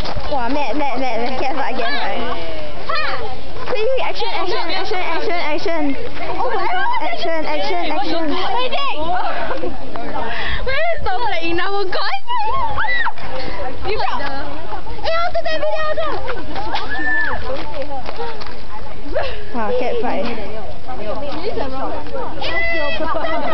哇，get 法。Quick, action. Oh my god! Action. Where is the plane now? Guys! 你不要！哎呀，对，别掉这！ 好，get 法。